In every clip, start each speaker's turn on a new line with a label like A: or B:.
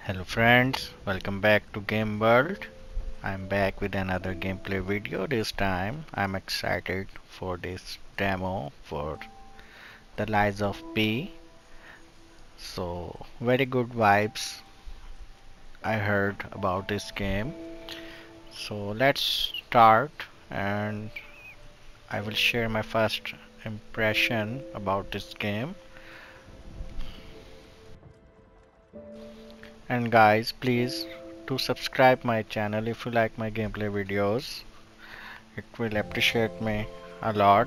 A: Hello friends, welcome back to Game World. I'm back with another gameplay video. This time I'm excited for this demo for The Lies of P. So very good vibes I heard about this game. So let's start and I will share my first impression about this game. And guys, please do subscribe my channel if you like my gameplay videos. It will appreciate me a lot.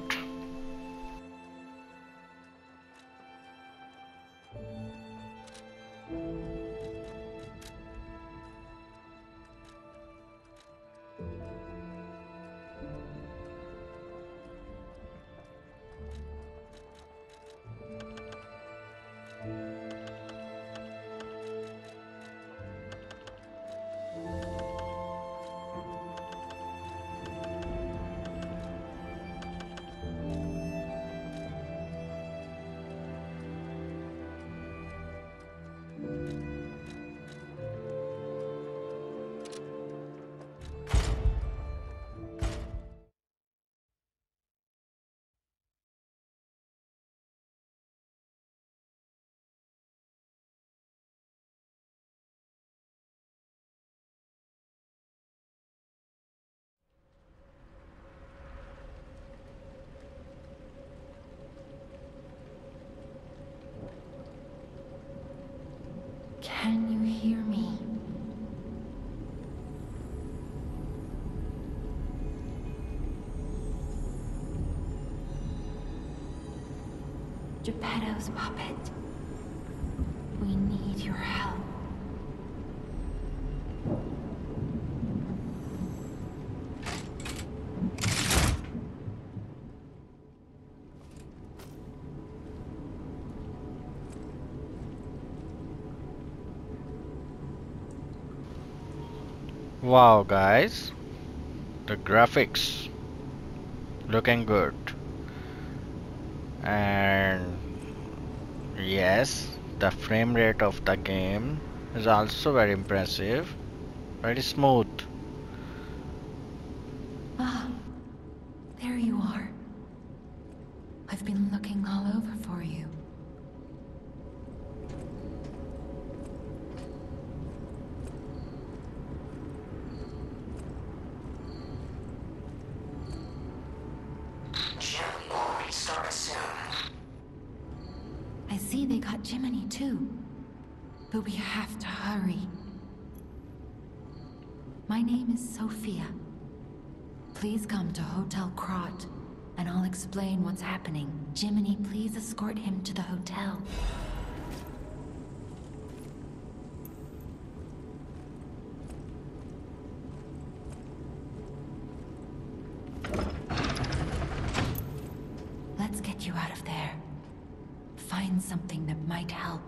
B: Can you hear me? Geppetto's puppet. We need your help.
A: Wow guys, the graphics looking good, and yes, the frame rate of the game is also very impressive, very smooth.
B: Ah, there you are. I've been looking all over for you.
C: Jimmy will restart soon.
B: I see they got Jiminy too, but we have to hurry. My name is Sophia. Please come to Hotel Krot, and I'll explain what's happening. Jiminy, please escort him to the hotel. Let's get you out of there. Find something that might help.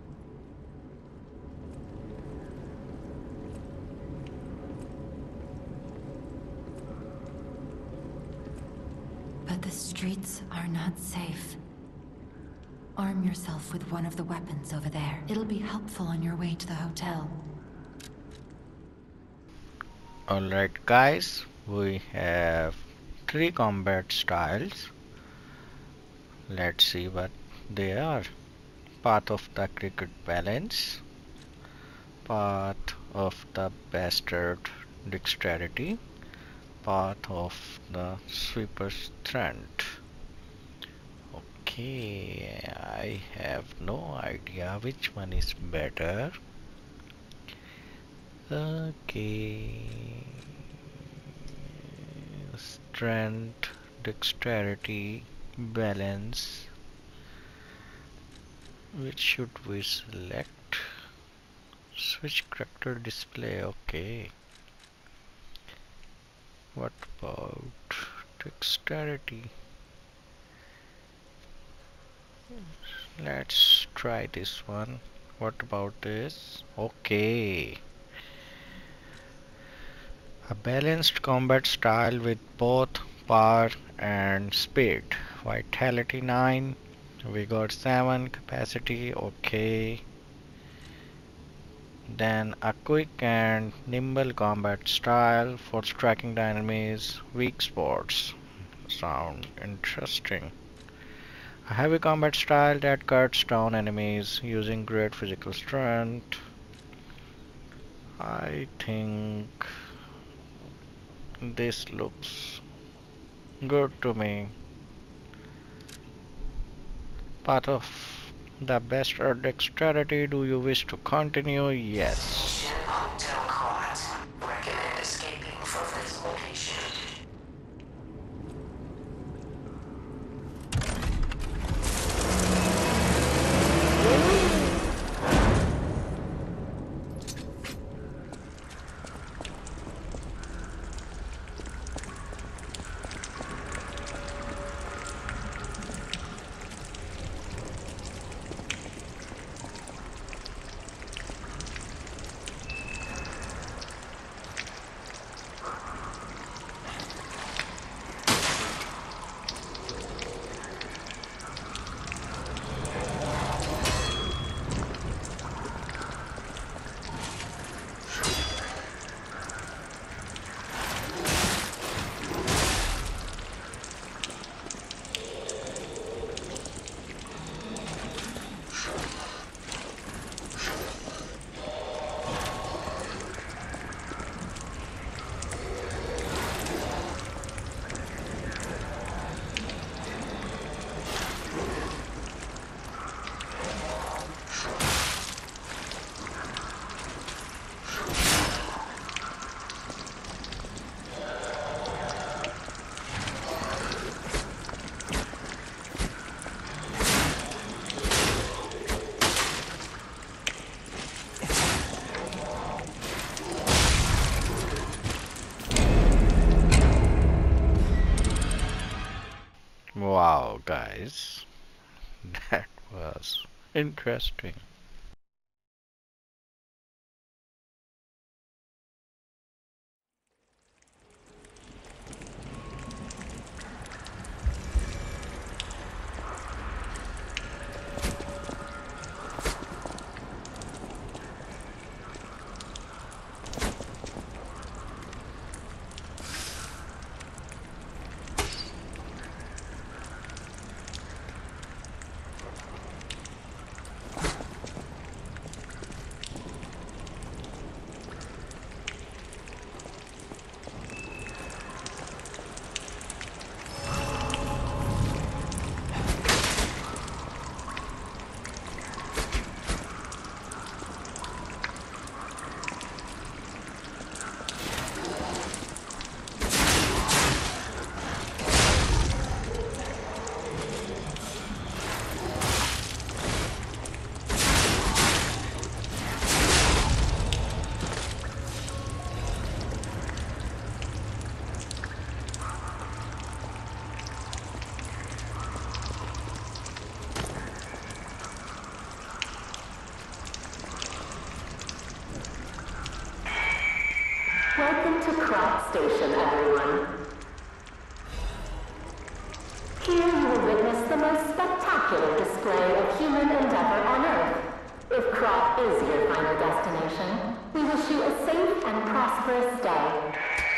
B: But the streets are not safe. Arm yourself with one of the weapons over there. It'll be helpful on your way to the hotel.
A: Alright guys, we have three combat styles. Let's see what they are. Path of the cricket balance, path of the bastard dexterity, path of the sweeper's strength. Okay, I have no idea which one is better. Okay, strength, dexterity, balance. Which should we select? Switch character display. Okay. What about dexterity? Let's try this one. What about this? Okay. A balanced combat style with both power and speed. Vitality 9. We got 7 capacity. Okay. Then a quick and nimble combat style for striking the enemy's weak spots. Sound interesting. A heavy combat style that cuts down enemies using great physical strength. I think this looks good to me. Path of the best or dexterity. Do you wish to continue? Yes.
C: Mission Hotel caught. Recommend escaping from this location.
A: Wow, guys, that was interesting.
D: Welcome to Crop Station, everyone. Here you will witness the most spectacular display of human endeavor on Earth. If Crop is your final destination, we wish you a safe and prosperous day.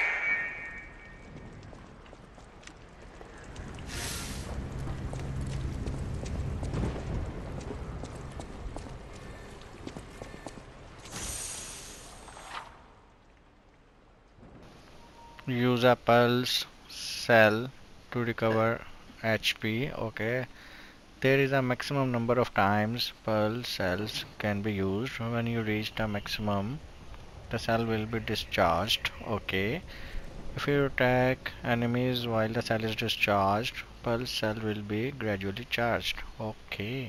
A: Use a pulse cell to recover HP. Okay. There is a maximum number of times pulse cells can be used. When you reach the maximum, the cell will be discharged. Okay. If you attack enemies while the cell is discharged, pulse cell will be gradually charged. Okay.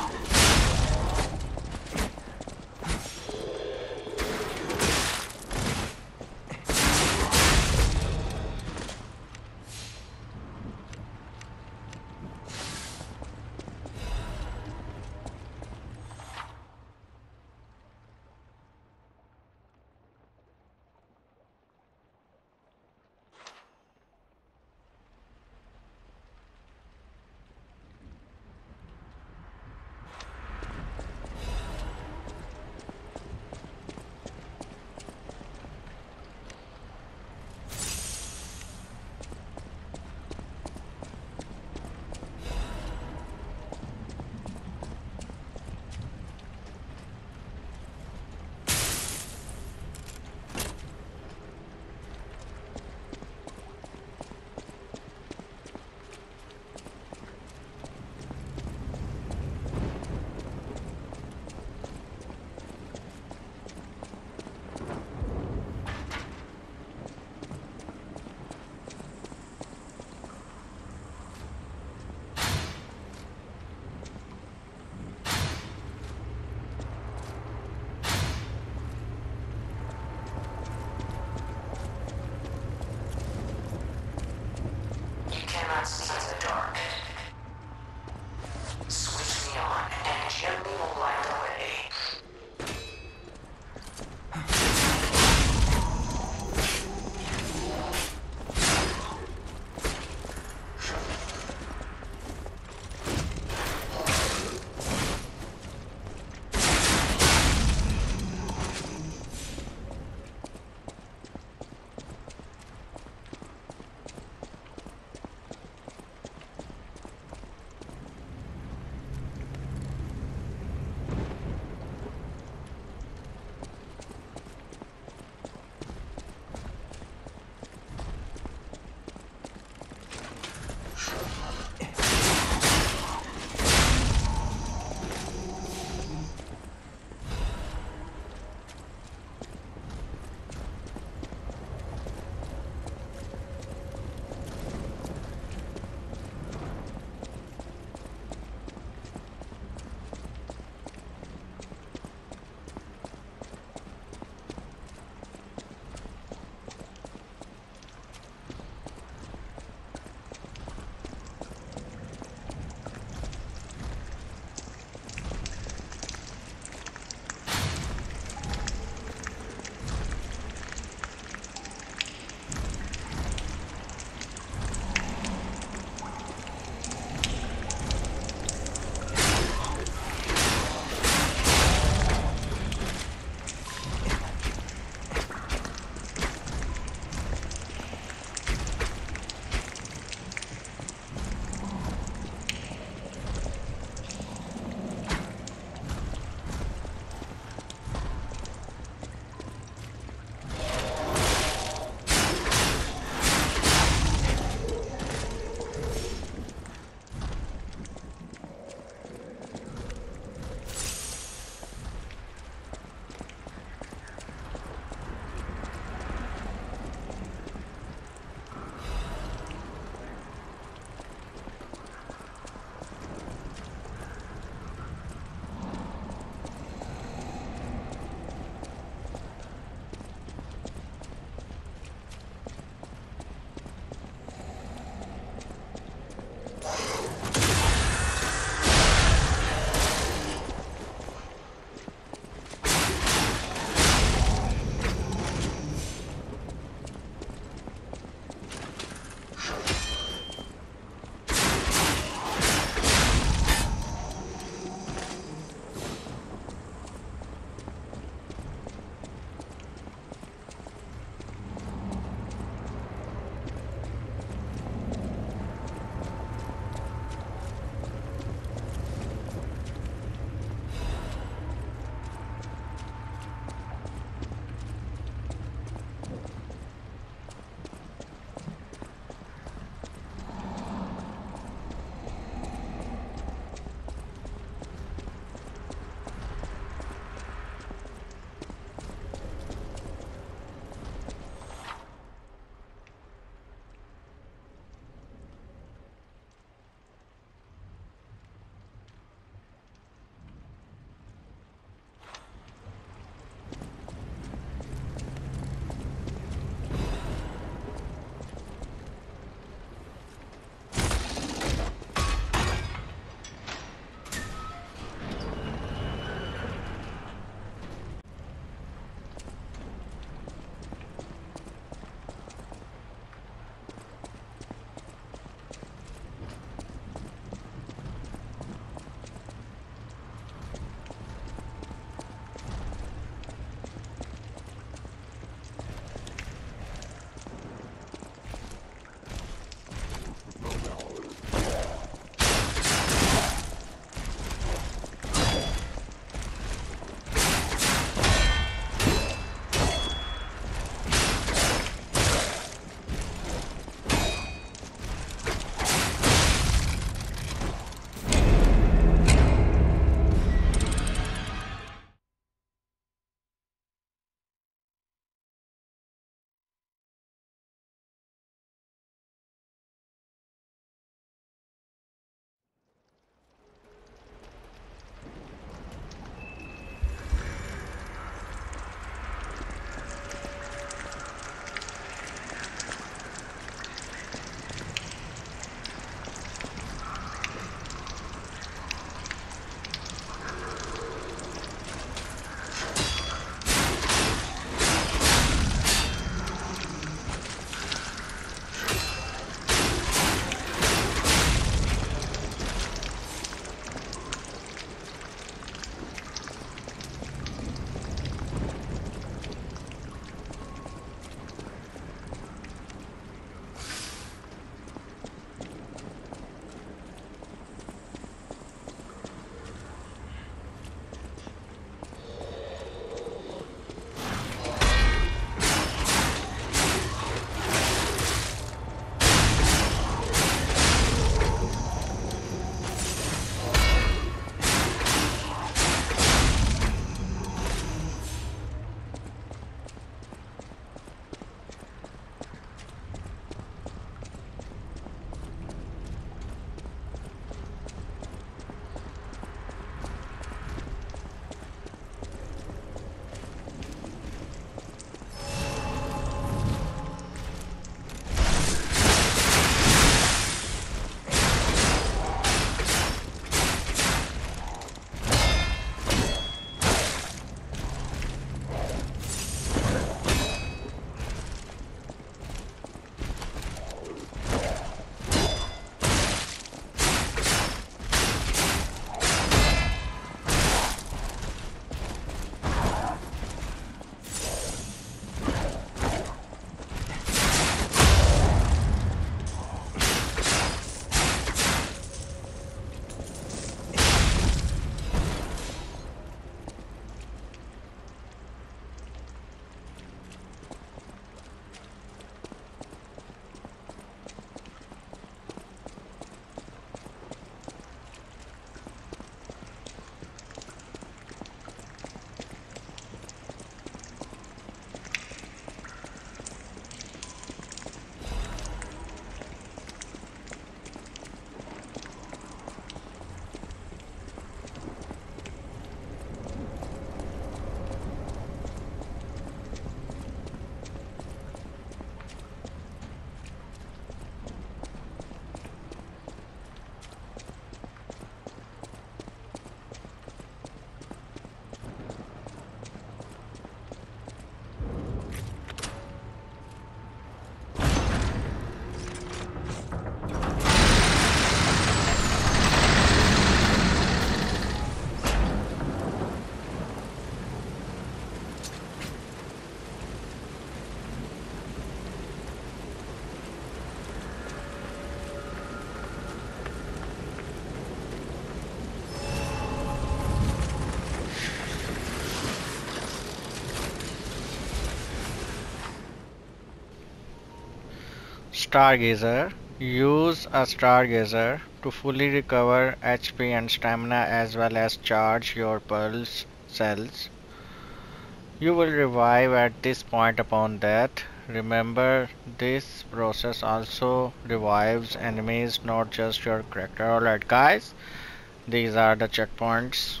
A: Stargazer. Use a Stargazer to fully recover HP and stamina as well as charge your pulse cells. You will revive at this point upon death. Remember, this process also revives enemies, not just your character. Alright guys, these are the checkpoints.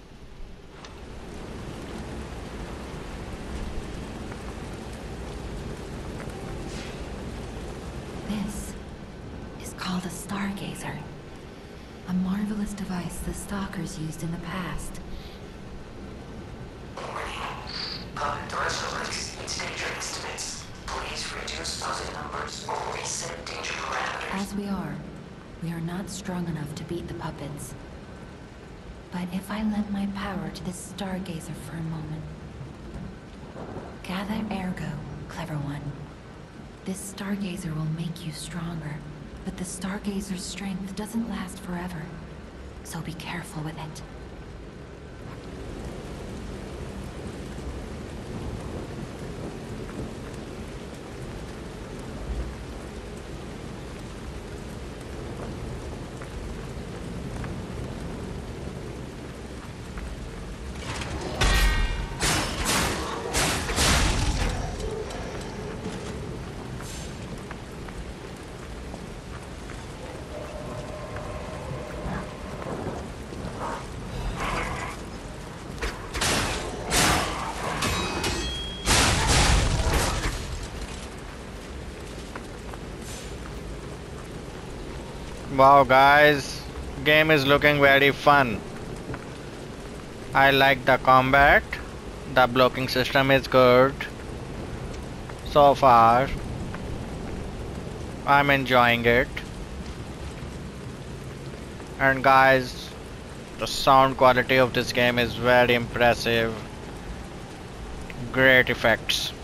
B: This is called a Stargazer. A marvelous device the Stalkers used in the past.
C: Threshold exceeds danger estimates. Please reduce puzzle numbers or reset danger parameters.
B: As we are not strong enough to beat the puppets. But if I lend my power to this Stargazer for a moment. Gather ergo, clever one. This Stargazer will make you stronger, but the Stargazer's strength doesn't last forever. So be careful with it.
A: Wow guys, game is looking very fun. I like the combat. The blocking system is good. So far, I'm enjoying it. And guys, the sound quality of this game is very impressive. Great effects.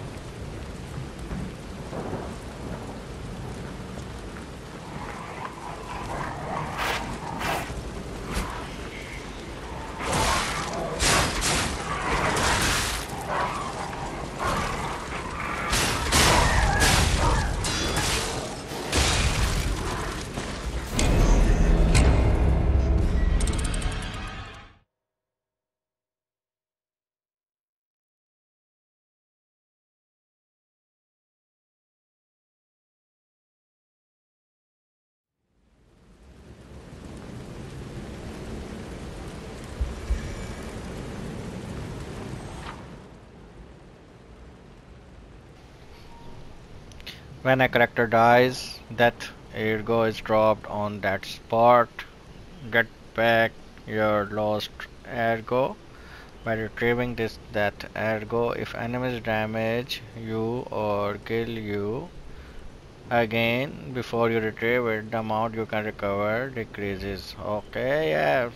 A: When a character dies, that ergo is dropped on that spot. Get back your lost ergo by retrieving that ergo. If enemies damage you or kill you again before you retrieve it, the amount you can recover decreases. Okay, yeah,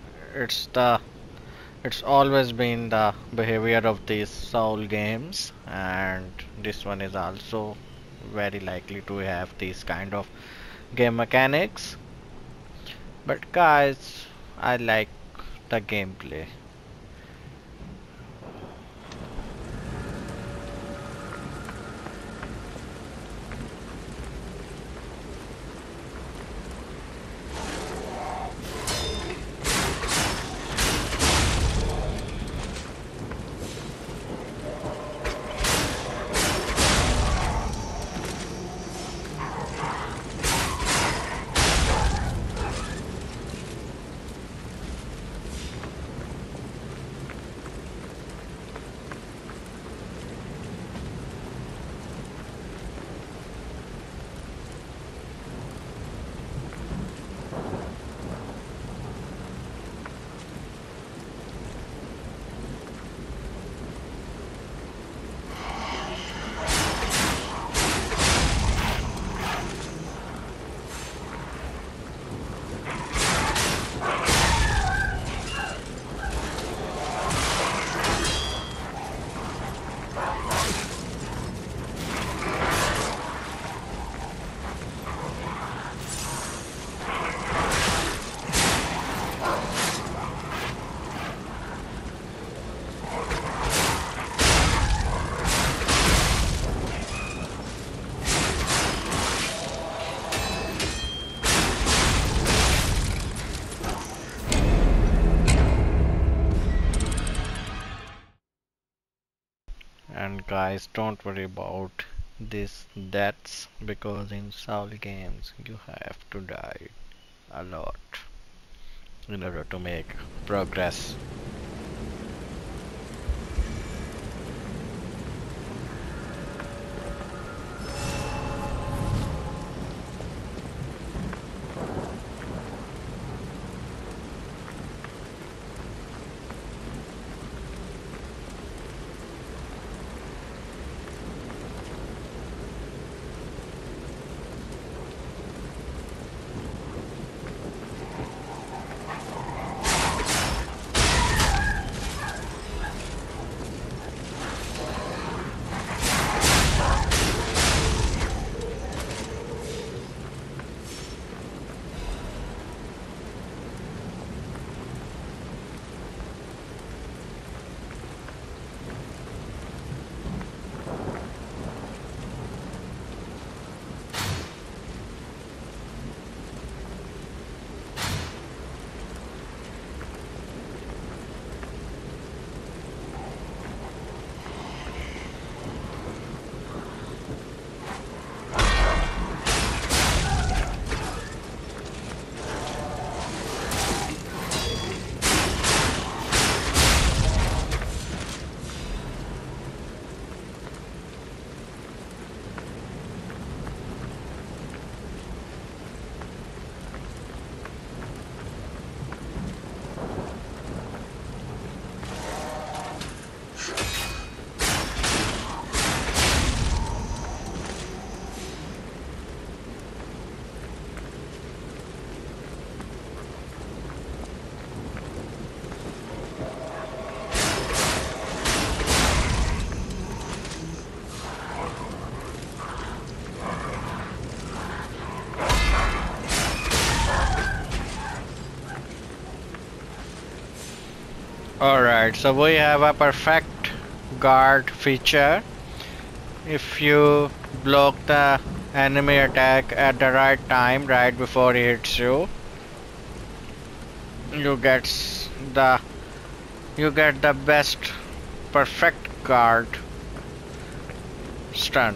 A: it's always been the behavior of these soul games, and this one is also very likely to have these kind of game mechanics. But guys, I like the gameplay. guys, don't worry about these deaths because in Soul games you have to die a lot in order to make progress. Alright, so we have a perfect guard feature. If you block the enemy attack at the right time, right before he hits you, you get the best perfect guard stun.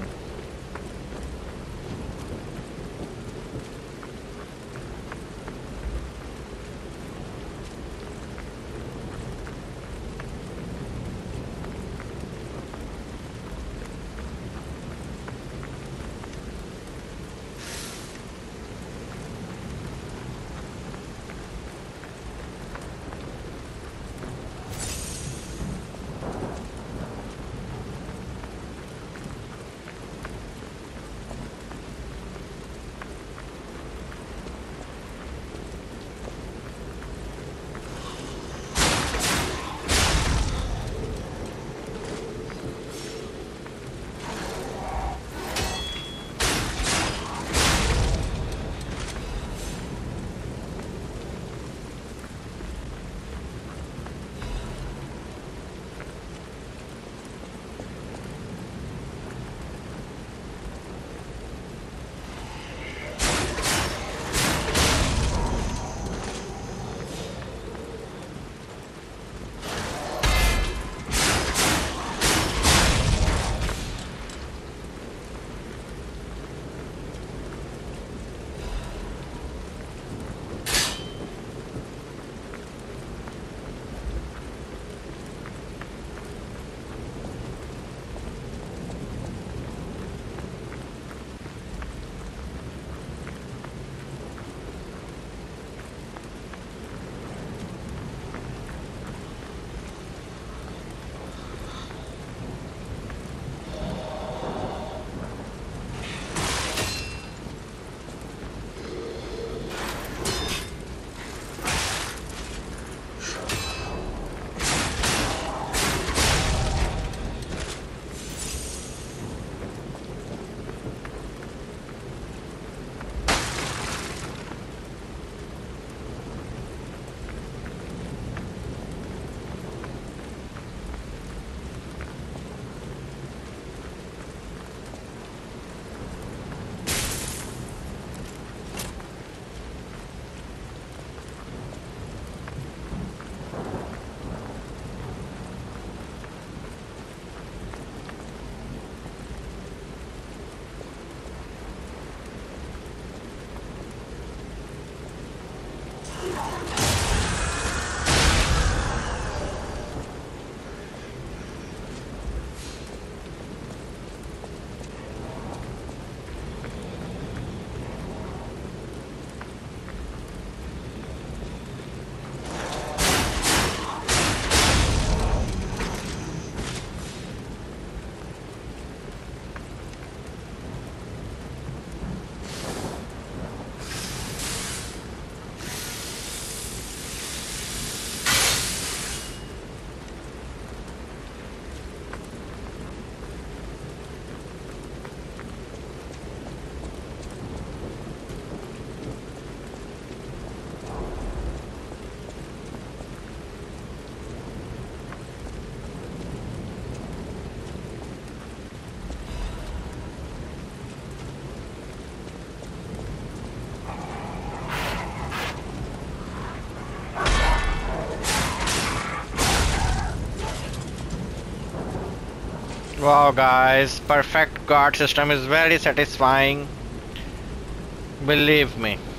A: Wow guys, perfect guard system is very satisfying. Believe me.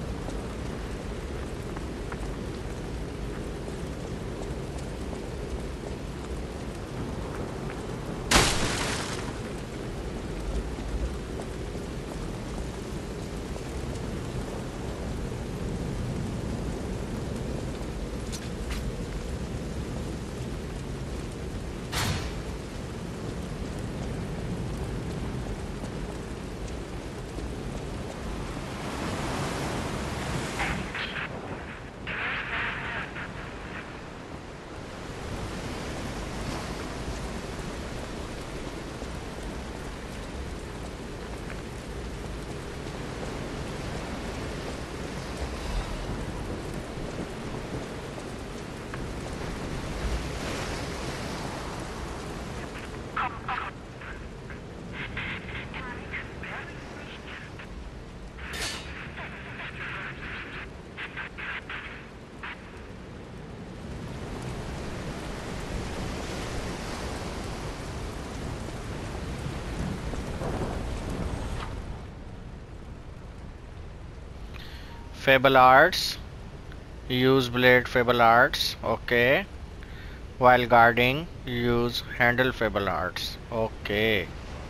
A: Fable arts. Use blade fable arts. Okay. While guarding, use handle fable arts. Okay.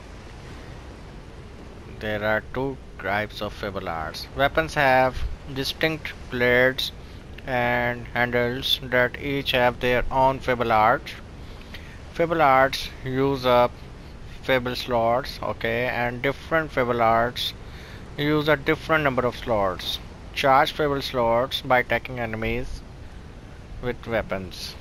A: There are two types of fable arts. Weapons have distinct blades and handles that each have their own fable art. Fable arts use up fable slots, okay, and different fable arts use a different number of slots. Charge fable slots by attacking enemies with weapons.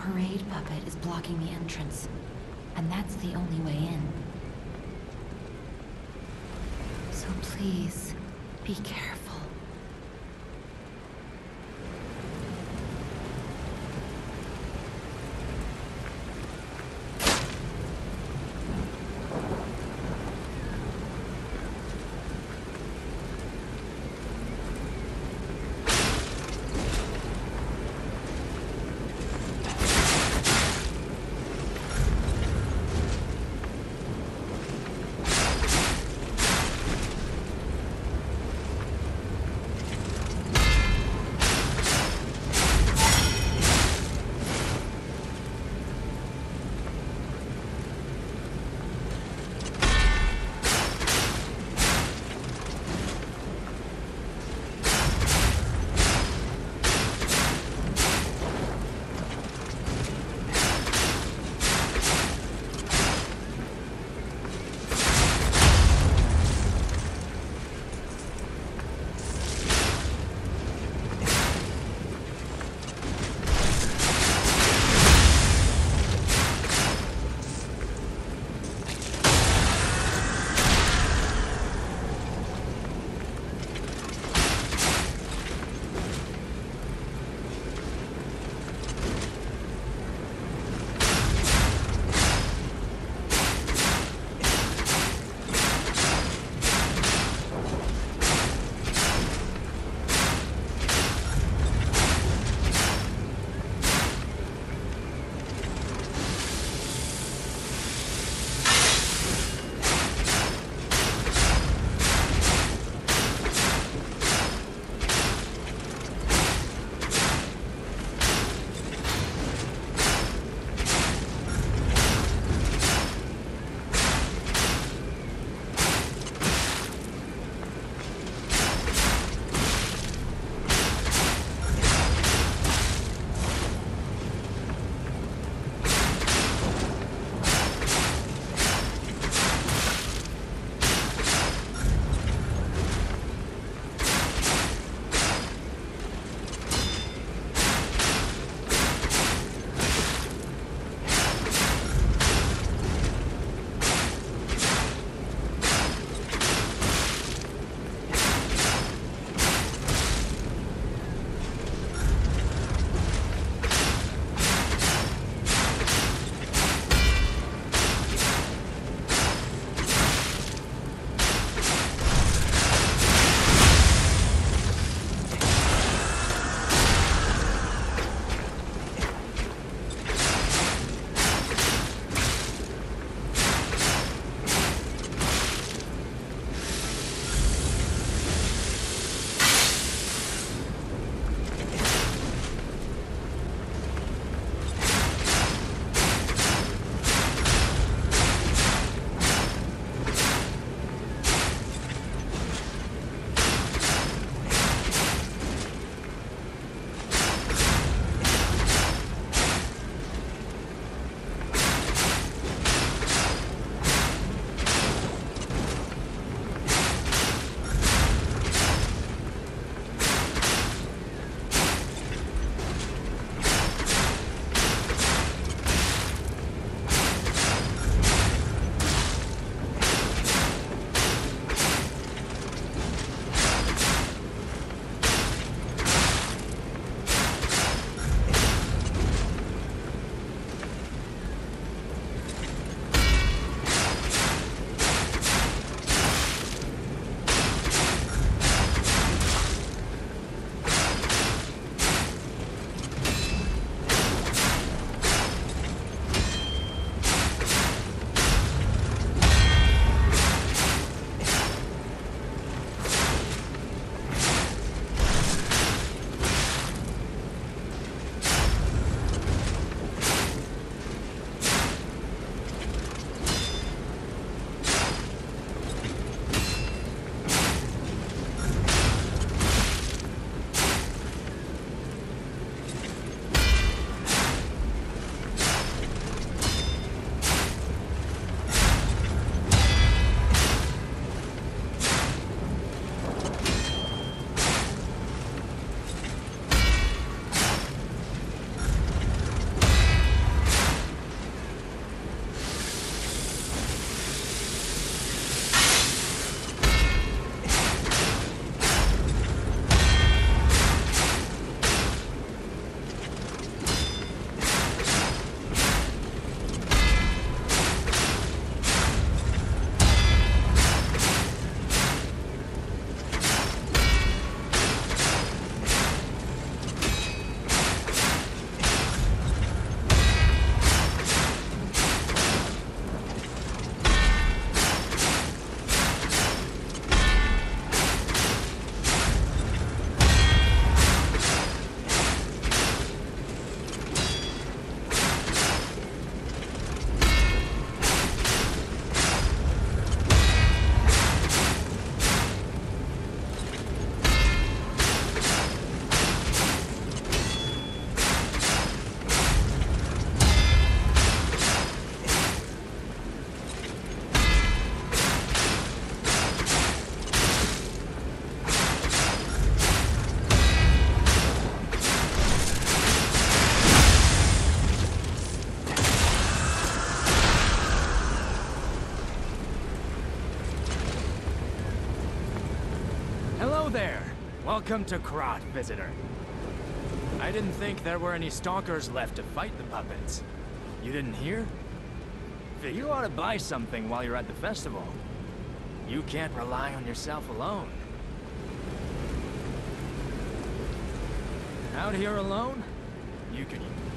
B: parade puppet is blocking the entrance, and that's the only way in. So please, be careful.
E: Welcome to Krat, visitor. I didn't think there were any stalkers left to fight the puppets. You didn't hear? You ought to buy something while you're at the festival. You can't rely on yourself alone. Out here alone? You could